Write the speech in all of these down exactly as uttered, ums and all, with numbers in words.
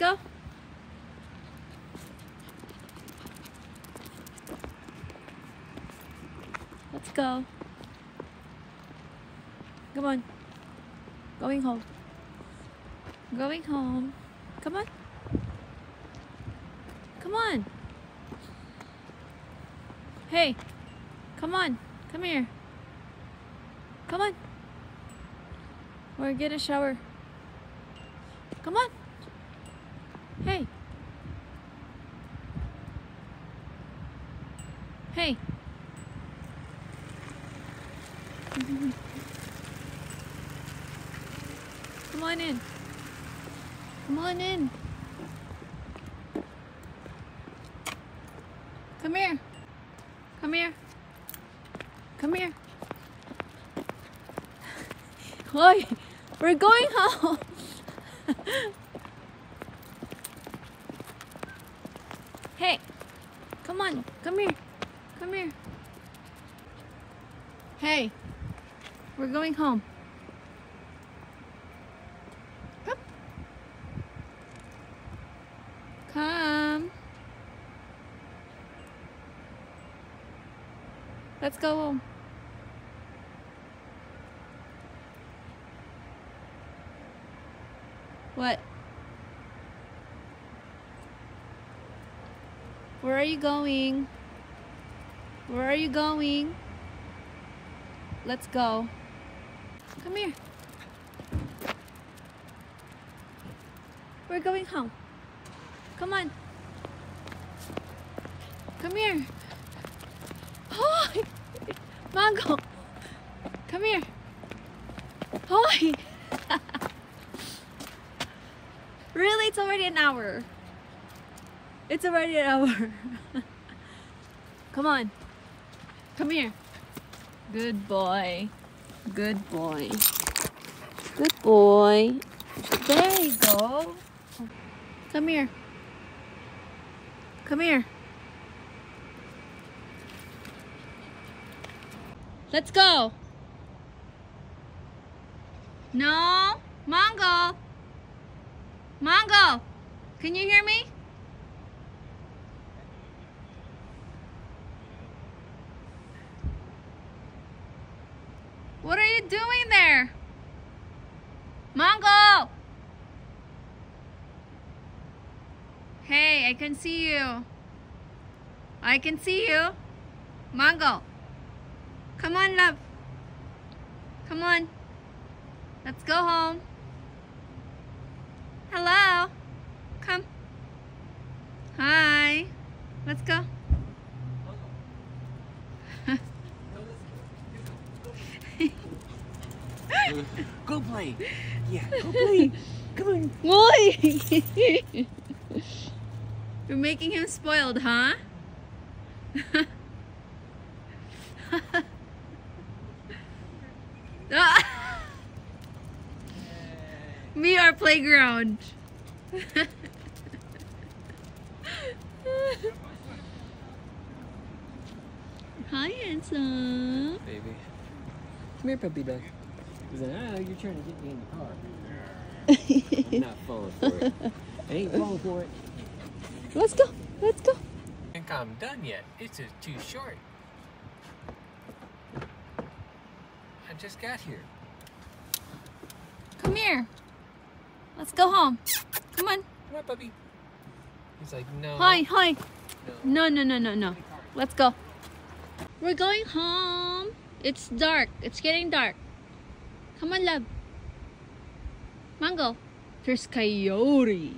go. Let's go. Come on. Going home. Going home. Come on. Come on. Hey. Come on. Come here. Come on. We're gonna shower. Come on. Hey. Hey. Come on in. Come on in. Come here. Come here. Come here. Oi, we're going home. Hey, come on. Come here. Come here. Hey, we're going home. Come. Come. Let's go home. What? Where are you going? Where are you going? Let's go. Come here. We're going home. Come on. Come here. Hi. Mango. Come here. Hi. Really? It's already an hour. It's already an hour. Come on. Come here. Good boy. Good boy. Good boy. There you go. Come here. Come here. Let's go. No. Mango. Mango. Can you hear me? What are you doing there? Mango! Hey, I can see you. I can see you. Mango. Come on, love. Come on. Let's go home. Hello. Come. Hi. Let's go. Go play. Yeah, go play. Come on. Boy. You're making him spoiled, huh? Me, our playground. Hi, handsome. Baby. Come here, puppy dog. He's like, ah, you're trying to get me in the car. I'm not falling for it. I ain't falling for it. Let's go. Let's go. I think I'm done yet. It's just too short. I just got here. Come here. Let's go home. Come on. Come on, puppy. He's like, no. Hi, hi. No. No, no, no, no, no. Let's go. We're going home. It's dark. It's getting dark. Come on, love. Mango. There's coyotes.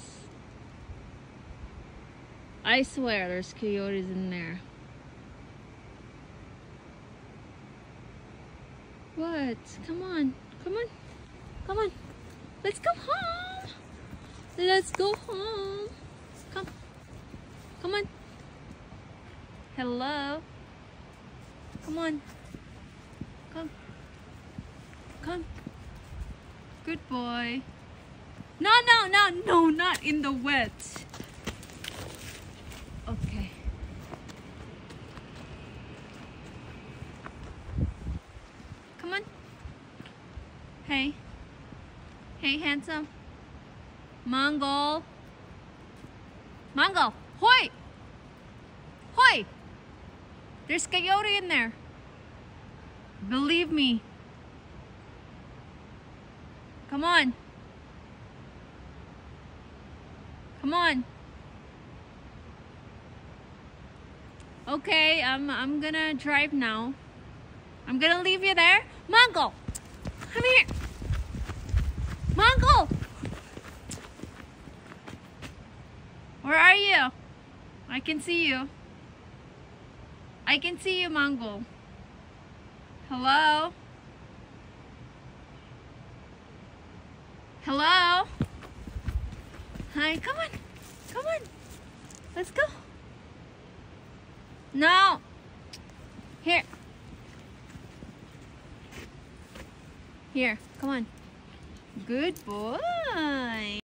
I swear there's coyotes in there. What? Come on. Come on. Come on. Let's go home. Let's go home. Come. Come on. Hello. Come on. Come. Come. Good boy. No, no, no, no, not in the wet. Okay. Come on. Hey. Hey, handsome. Mongol. Mango, hoi! Hoi! There's coyote in there. Believe me. Come on. Come on. Okay, I'm I'm gonna drive now. I'm gonna leave you there. Mango! Come here. Mango! Where are you? I can see you. I can see you, Mango. Hello? Hello? Hi, come on. Come on. Let's go. No. Here. Here, come on. Good boy.